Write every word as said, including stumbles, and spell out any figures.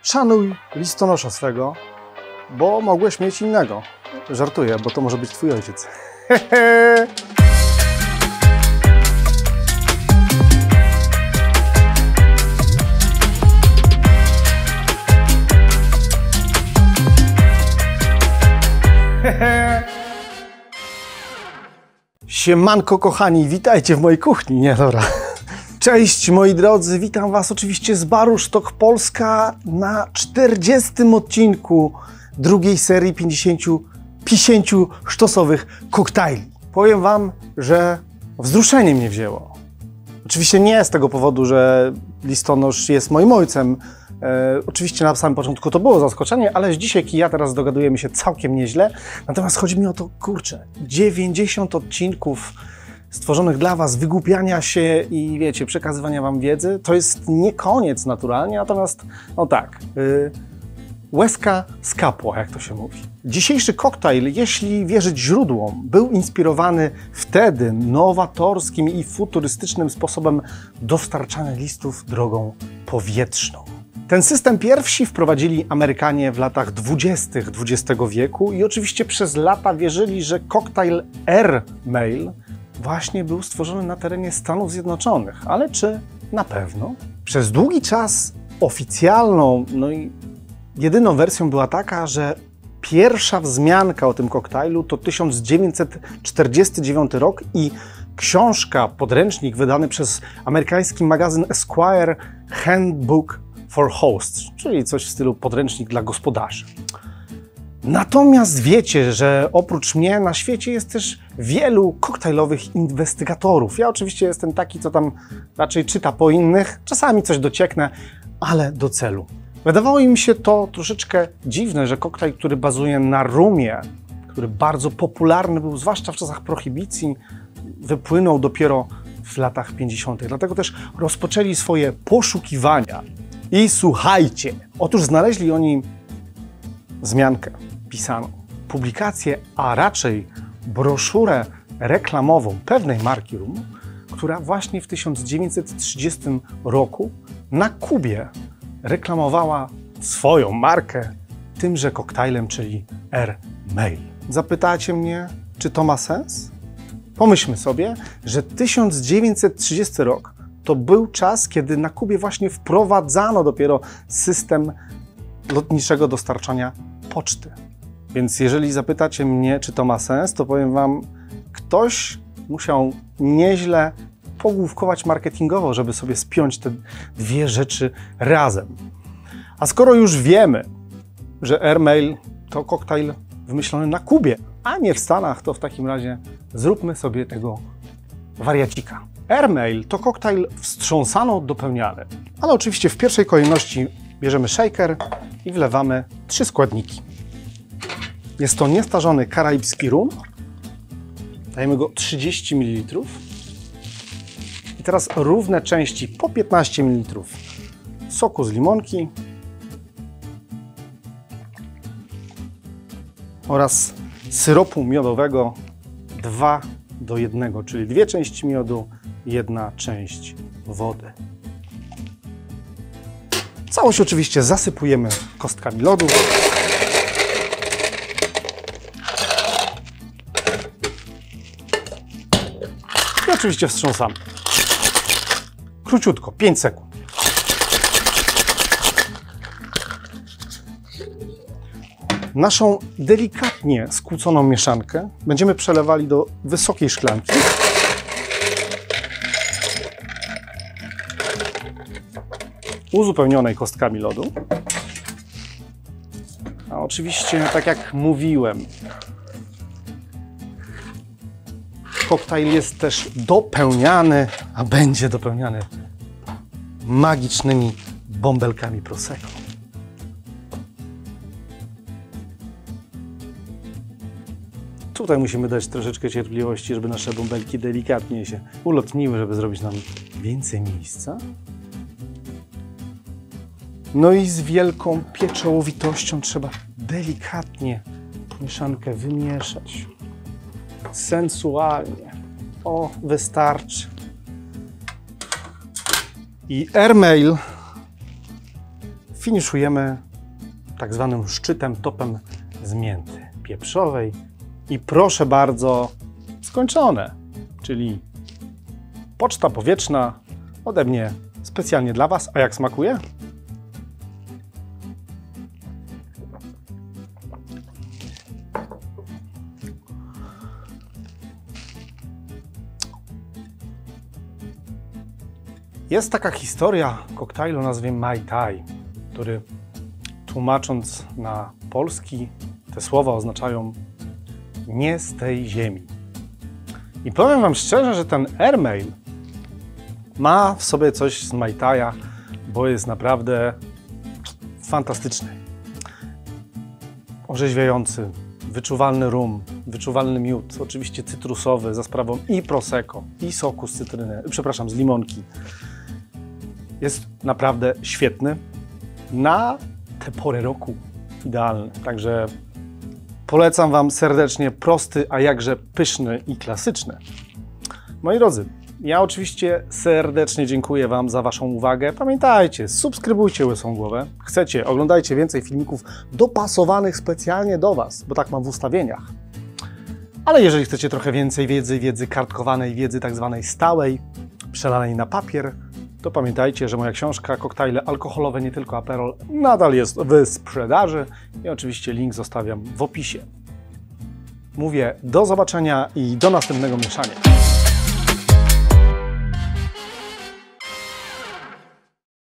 Szanuj listonosza swego, bo mogłeś mieć innego. Żartuję, bo to może być twój ojciec. Siemanko kochani, witajcie w mojej kuchni. Nie, dobra. Cześć moi drodzy, witam was oczywiście z baru Sztok Polska na czterdziestym odcinku drugiej serii pięćdziesięciu pisięciu sztosowych koktajli. Powiem wam, że wzruszenie mnie wzięło. Oczywiście nie z tego powodu, że listonosz jest moim ojcem. E, oczywiście na samym początku to było zaskoczenie, ale dzisiaj i ja teraz dogadujemy się całkiem nieźle. Natomiast chodzi mi o to, kurczę, dziewięćdziesiąt odcinków stworzonych dla was, wygłupiania się i wiecie, przekazywania wam wiedzy. To jest nie koniec naturalnie, natomiast no tak, yy, łezka skapła, jak to się mówi. Dzisiejszy koktajl, jeśli wierzyć źródłom, był inspirowany wtedy nowatorskim i futurystycznym sposobem dostarczania listów drogą powietrzną. Ten system pierwsi wprowadzili Amerykanie w latach dwudziestych dwudziestego wieku i oczywiście przez lata wierzyli, że koktajl Air Mail właśnie był stworzony na terenie Stanów Zjednoczonych. Ale czy na pewno? Przez długi czas oficjalną, no i jedyną wersją była taka, że pierwsza wzmianka o tym koktajlu to tysiąc dziewięćset czterdziesty dziewiąty rok i książka, podręcznik wydany przez amerykański magazyn Esquire Handbook for Hosts, czyli coś w stylu podręcznik dla gospodarzy. Natomiast wiecie, że oprócz mnie na świecie jest też wielu koktajlowych inwestygatorów. Ja oczywiście jestem taki, co tam raczej czyta po innych, czasami coś docieknę, ale do celu. Wydawało mi się to troszeczkę dziwne, że koktajl, który bazuje na rumie, który bardzo popularny był, zwłaszcza w czasach prohibicji, wypłynął dopiero w latach pięćdziesiątych. Dlatego też rozpoczęli swoje poszukiwania. I słuchajcie, otóż znaleźli oni wzmiankę pisaną, publikację, a raczej broszurę reklamową pewnej marki rumu, która właśnie w tysiąc dziewięćset trzydziestym roku na Kubie reklamowała swoją markę tymże koktajlem, czyli Air Mail. Zapytacie mnie, czy to ma sens? Pomyślmy sobie, że tysiąc dziewięćset trzydziesty rok to był czas, kiedy na Kubie właśnie wprowadzano dopiero system lotniczego dostarczania poczty. Więc jeżeli zapytacie mnie, czy to ma sens, to powiem wam, ktoś musiał nieźle pogłówkować marketingowo, żeby sobie spiąć te dwie rzeczy razem. A skoro już wiemy, że Air Mail to koktajl wymyślony na Kubie, a nie w Stanach, to w takim razie zróbmy sobie tego wariacika. Air Mail to koktajl wstrząsano dopełniany, ale oczywiście w pierwszej kolejności bierzemy shaker i wlewamy trzy składniki. Jest to niestarzony karaibski rum. Dajemy go trzydzieści mililitrów. I teraz równe części po piętnaście mililitrów soku z limonki oraz syropu miodowego dwa do jednego, czyli dwie części miodu, jedna część wody. Całość oczywiście zasypujemy kostkami lodu. I oczywiście wstrząsamy. Króciutko, pięć sekund. Naszą delikatnie skłóconą mieszankę będziemy przelewali do wysokiej szklanki. Uzupełnionej kostkami lodu. A oczywiście, tak jak mówiłem, koktajl jest też dopełniany, a będzie dopełniany magicznymi bąbelkami Prosecco. Tutaj musimy dać troszeczkę cierpliwości, żeby nasze bąbelki delikatnie się ulotniły, żeby zrobić nam więcej miejsca. No i z wielką pieczołowitością trzeba delikatnie mieszankę wymieszać. Sensualnie. O, wystarczy. I Air Mail finiszujemy tak zwanym szczytem, topem z mięty pieprzowej i proszę bardzo, skończone, czyli poczta powietrzna ode mnie specjalnie dla Was. A jak smakuje? Jest taka historia koktajlu o nazwie Mai Tai, który tłumacząc na polski te słowa oznaczają nie z tej ziemi. I powiem Wam szczerze, że ten airmail ma w sobie coś z Mai Taia, bo jest naprawdę fantastyczny. Orzeźwiający, wyczuwalny rum, wyczuwalny miód, oczywiście cytrusowy za sprawą i prosecco, i soku z cytryny, przepraszam, z limonki. Jest naprawdę świetny, na tę porę roku idealny. Także polecam Wam serdecznie, prosty, a jakże pyszny i klasyczny. Moi drodzy, ja oczywiście serdecznie dziękuję Wam za Waszą uwagę. Pamiętajcie, subskrybujcie Łysą Głowę. Chcecie, oglądajcie więcej filmików dopasowanych specjalnie do Was, bo tak mam w ustawieniach. Ale jeżeli chcecie trochę więcej wiedzy, wiedzy kartkowanej, wiedzy tak zwanej stałej, przelanej na papier, to pamiętajcie, że moja książka Koktajle alkoholowe, nie tylko Aperol, nadal jest w sprzedaży i oczywiście link zostawiam w opisie. Mówię do zobaczenia i do następnego mieszania.